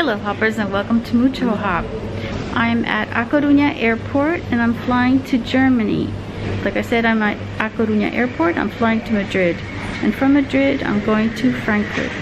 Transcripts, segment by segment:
Hello hoppers and welcome to MuchoHop. I'm at A Coruña Airport and I'm flying to Germany. Like I said, I'm at A Coruña Airport, I'm flying to Madrid. And from Madrid, I'm going to Frankfurt.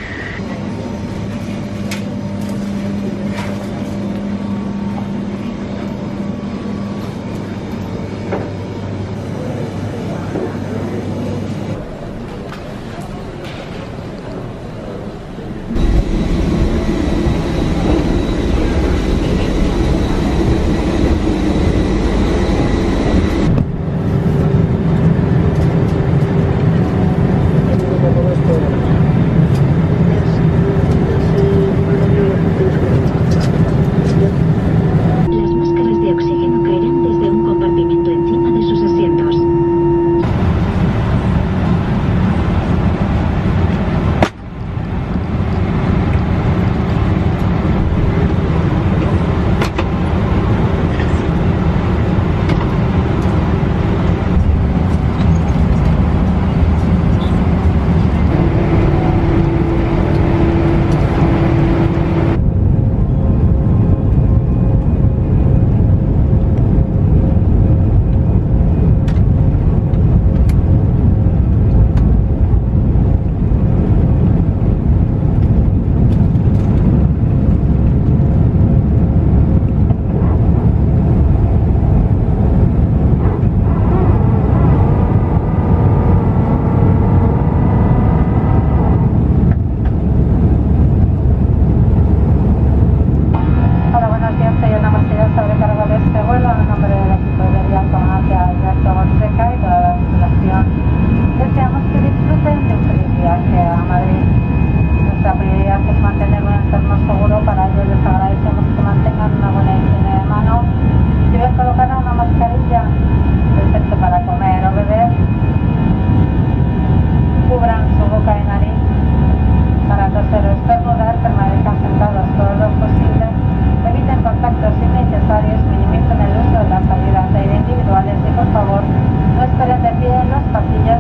Deseamos que disfruten de un feliz viaje a Madrid. Nuestra prioridad es mantener un entorno seguro. Para ello les agradecemos que mantengan una buena higiene de manos. Deben colocar una mascarilla, perfecto para comer o beber. Cubran su boca y nariz. Para toser o estornudar, permanezcan sentados todo lo posible. Eviten contactos innecesarios, minimicen el uso de las salidas de aire individuales y por favor no esperen de pie en los pasillos.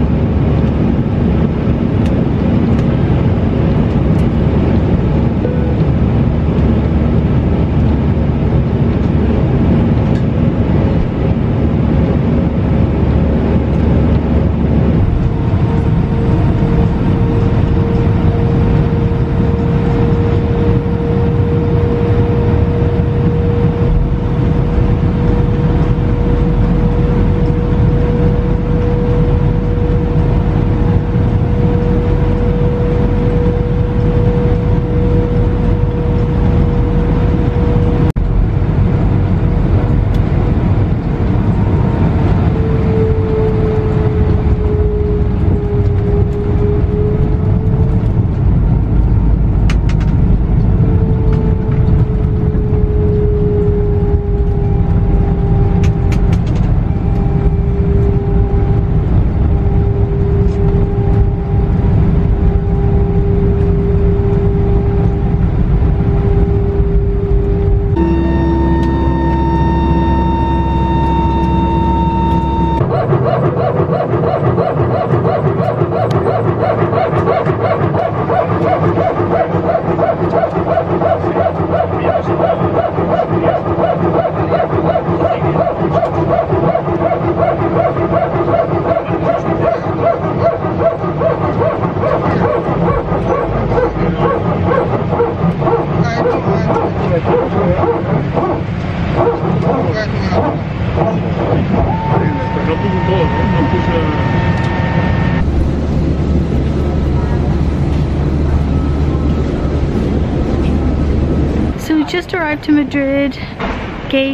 So we just arrived to Madrid, gate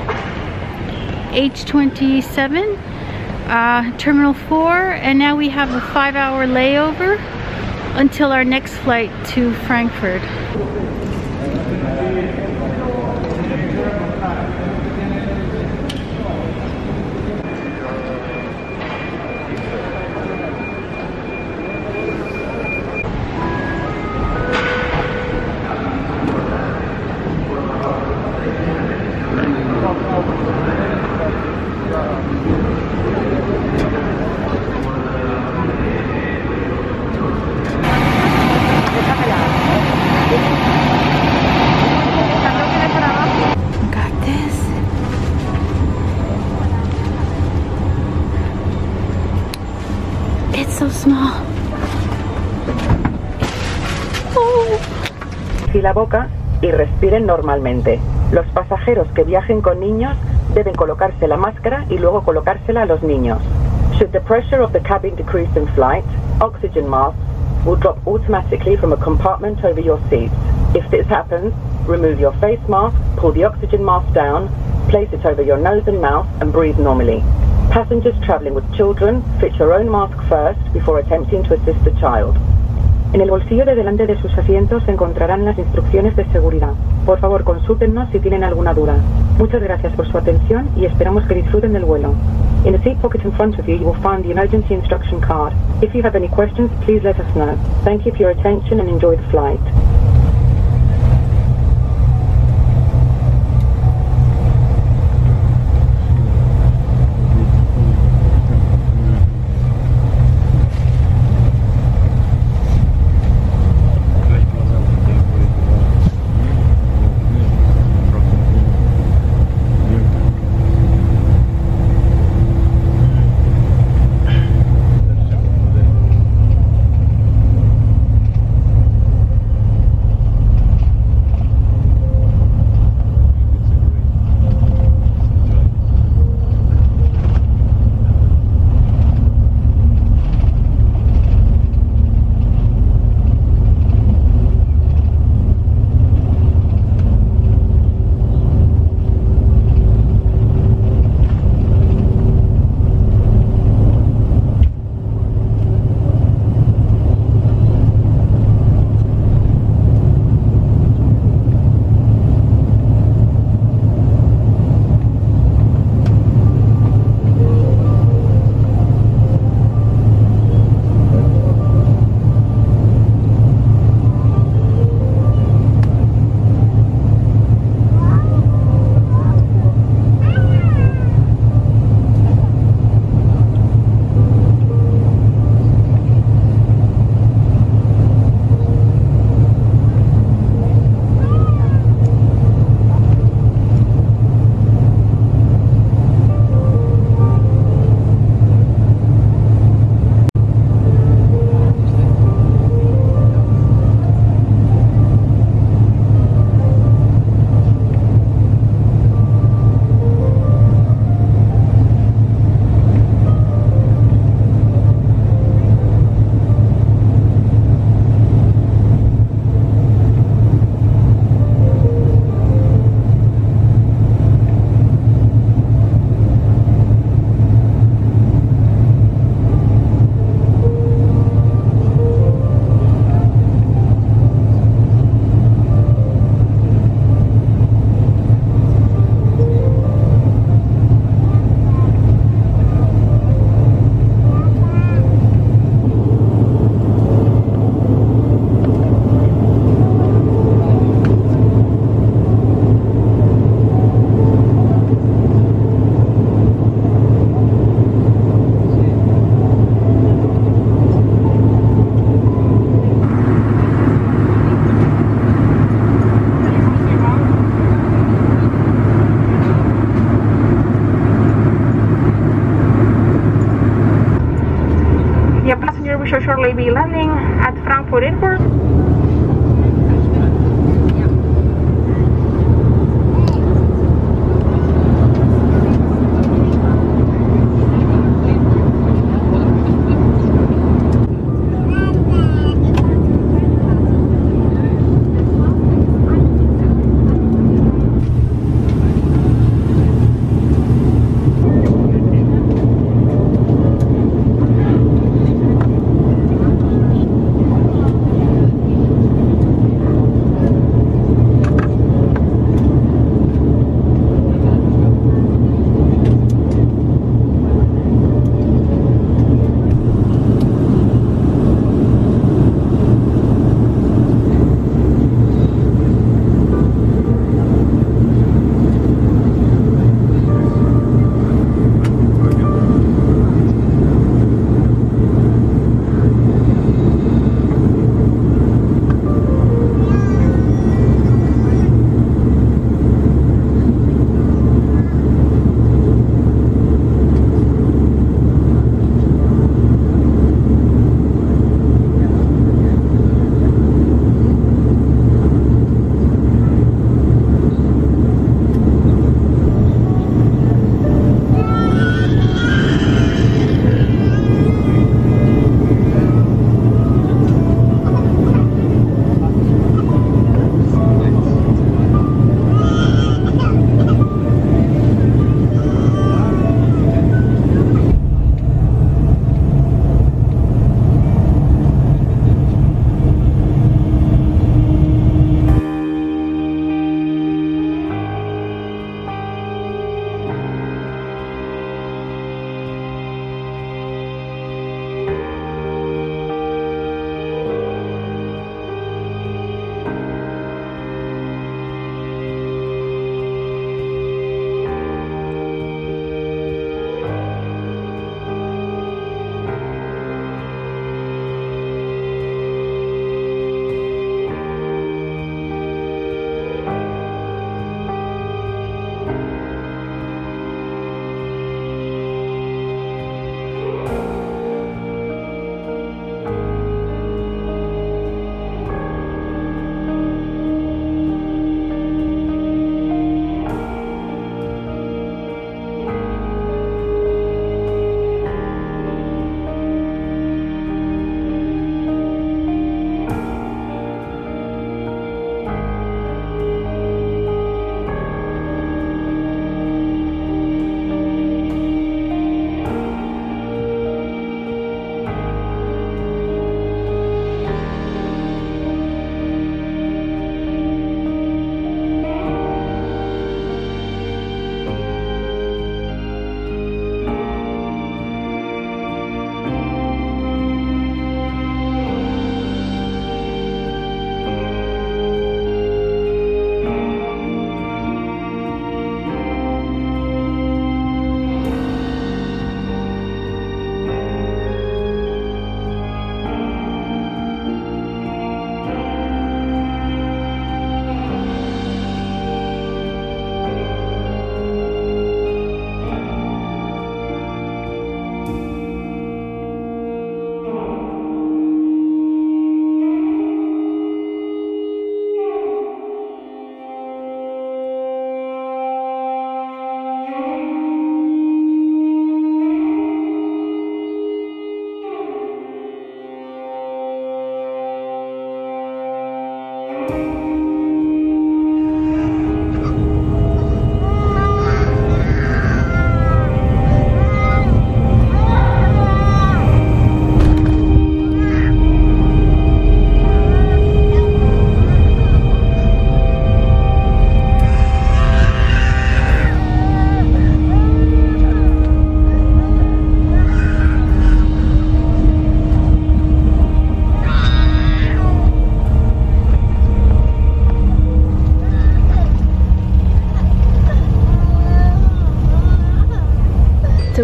H27, Terminal 4, and now we have a 5-hour layover until our next flight to Frankfurt. Déjamela. y la boca y respiren normalmente. Los pasajeros que viajen con niños deben colocarse la máscara y luego colocársela a los niños. Should the pressure of the cabin decrease in flight, oxygen masks will drop automatically from a compartment over your seats. If this happens, remove your face mask, pull the oxygen mask down, place it over your nose and mouth and breathe normally. Passengers traveling with children, fit your own mask first before attempting to assist the child. En el bolsillo de delante de sus asientos se encontrarán las instrucciones de seguridad. Por favor, consúltennos si tienen alguna duda. Muchas gracias por su atención y esperamos que disfruten del vuelo. In the seat pocket in front of you, you will find the emergency instruction card. If you have any questions, please let us know. Thank you for your attention and enjoy the flight. We shall shortly be landing at Frankfurt Airport.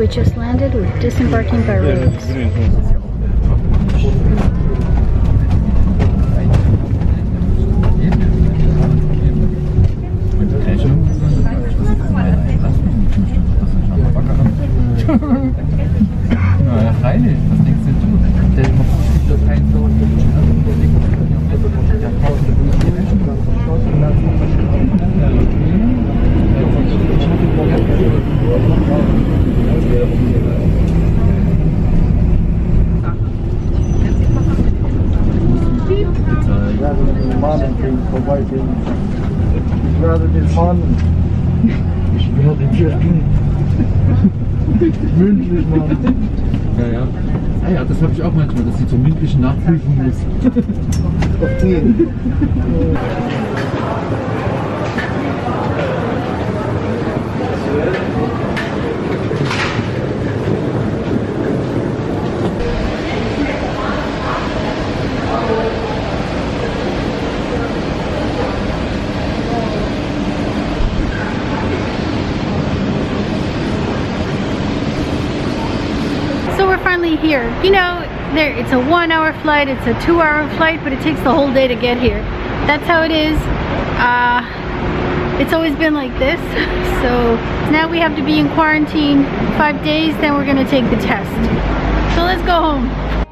We just landed, we're disembarking by roads. Ja, freilich, was denkst du? Der gibt doch keinen so. Ich werde den Fahnen. Ich werde dir mündlich machen. Ja, ja. Ah ja, das habe ich auch manchmal, dass ich zur mündlichen Nachprüfung muss. Okay. So we're finally here. You know, it's a 1 hour flight, it's a 2 hour flight, but it takes the whole day to get here. That's how it is. It's always been like this. So now we have to be in quarantine 5 days, then we're gonna take the test. So let's go home.